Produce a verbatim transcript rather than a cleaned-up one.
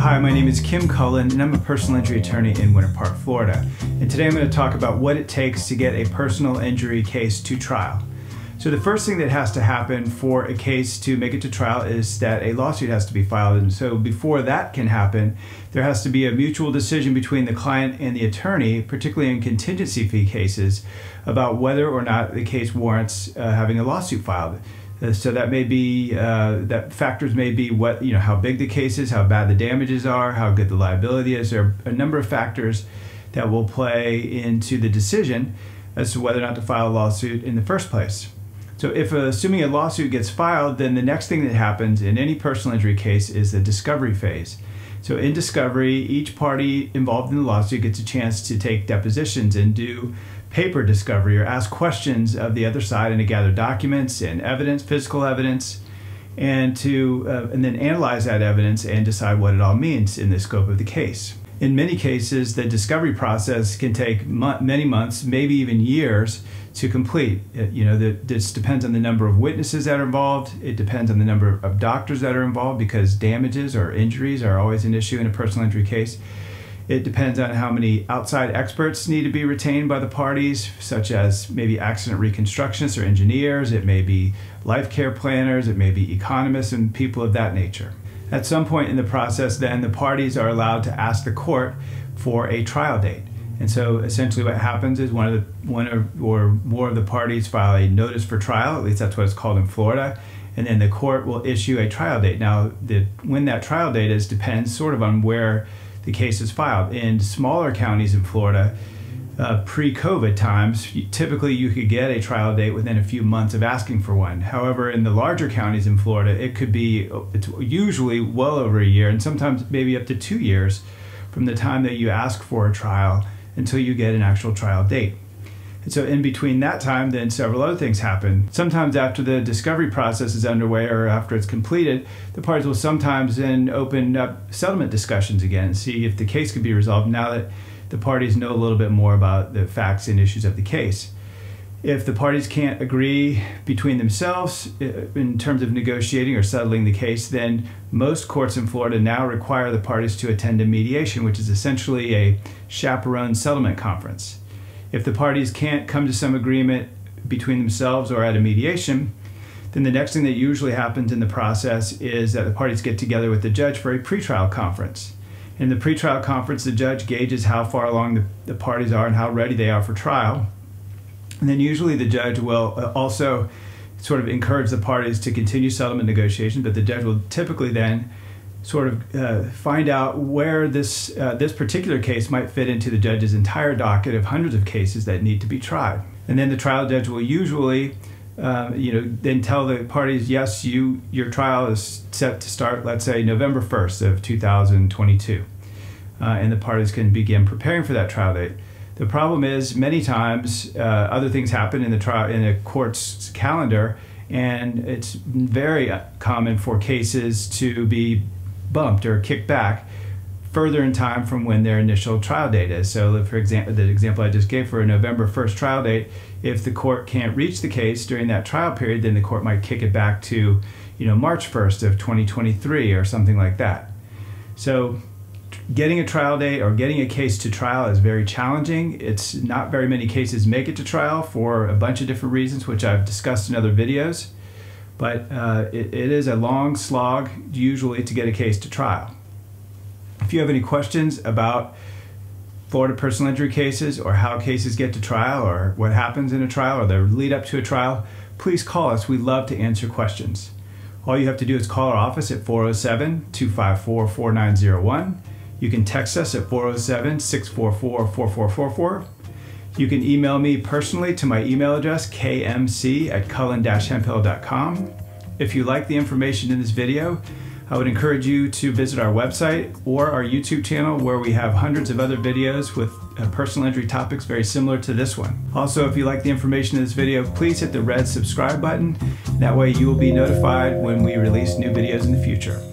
Hi, my name is Kim Cullen, and I'm a personal injury attorney in Winter Park, Florida. And today I'm going to talk about what it takes to get a personal injury case to trial. So the first thing that has to happen for a case to make it to trial is that a lawsuit has to be filed. And so before that can happen, there has to be a mutual decision between the client and the attorney, particularly in contingency fee cases, about whether or not the case warrants uh, having a lawsuit filed. Uh, so that may be, uh, that factors may be what, you know, how big the case is, how bad the damages are, how good the liability is. There are a number of factors that will play into the decision as to whether or not to file a lawsuit in the first place. So if, uh, assuming a lawsuit gets filed, then the next thing that happens in any personal injury case is the discovery phase. So in discovery, each party involved in the lawsuit gets a chance to take depositions and do paper discovery or ask questions of the other side and to gather documents and evidence, physical evidence, and to uh, and then analyze that evidence and decide what it all means in the scope of the case. In many cases, the discovery process can take mo many months, maybe even years to complete. It, you know, the, this depends on the number of witnesses that are involved. It depends on the number of doctors that are involved, because damages or injuries are always an issue in a personal injury case. It depends on how many outside experts need to be retained by the parties, such as maybe accident reconstructionists or engineers. It may be life care planners. It may be economists and people of that nature. At some point in the process, then, the parties are allowed to ask the court for a trial date. And so essentially what happens is one of the one or, or more of the parties file a notice for trial, at least that's what it's called in Florida, and then the court will issue a trial date. Now, the, when that trial date is depends sort of on where the case is filed. In smaller counties in Florida, uh, pre-COVID times, typically you could get a trial date within a few months of asking for one. However, in the larger counties in Florida, it could be, it's usually well over a year, and sometimes maybe up to two years from the time that you ask for a trial until you get an actual trial date. And so in between that time, then several other things happen. Sometimes after the discovery process is underway or after it's completed, the parties will sometimes then open up settlement discussions again and see if the case could be resolved now that the parties know a little bit more about the facts and issues of the case. If the parties can't agree between themselves in terms of negotiating or settling the case, then most courts in Florida now require the parties to attend a mediation, which is essentially a chaperone settlement conference. If the parties can't come to some agreement between themselves or at a mediation, then the next thing that usually happens in the process is that the parties get together with the judge for a pretrial conference. In the pretrial conference, the judge gauges how far along the, the parties are and how ready they are for trial. And then usually the judge will also sort of encourage the parties to continue settlement negotiations, but the judge will typically then sort of uh, find out where this, uh, this particular case might fit into the judge's entire docket of hundreds of cases that need to be tried. And then the trial judge will usually uh, you know, then tell the parties, yes, you, your trial is set to start, let's say, November first of two thousand twenty-two. Uh, and the parties can begin preparing for that trial date. The problem is many times uh, other things happen in the trial, in a court's calendar, and it's very common for cases to be bumped or kicked back further in time from when their initial trial date is. So for example, the example I just gave for a November first trial date, if the court can't reach the case during that trial period, then the court might kick it back to, you know, March first of twenty twenty-three or something like that. So getting a trial date or getting a case to trial is very challenging. It's not very many cases make it to trial for a bunch of different reasons, which I've discussed in other videos. But uh, it, it is a long slog, usually, to get a case to trial. If you have any questions about Florida personal injury cases, or how cases get to trial, or what happens in a trial, or the lead up to a trial, please call us. We love to answer questions. All you have to do is call our office at four oh seven, two five four, four nine oh one. You can text us at four oh seven, six four four, four four four four. You can email me personally to my email address, k m c at cullen dash hemphill dot com. If you like the information in this video, I would encourage you to visit our website or our YouTube channel, where we have hundreds of other videos with uh, personal injury topics very similar to this one. Also, if you like the information in this video, please hit the red subscribe button. That way you will be notified when we release new videos in the future.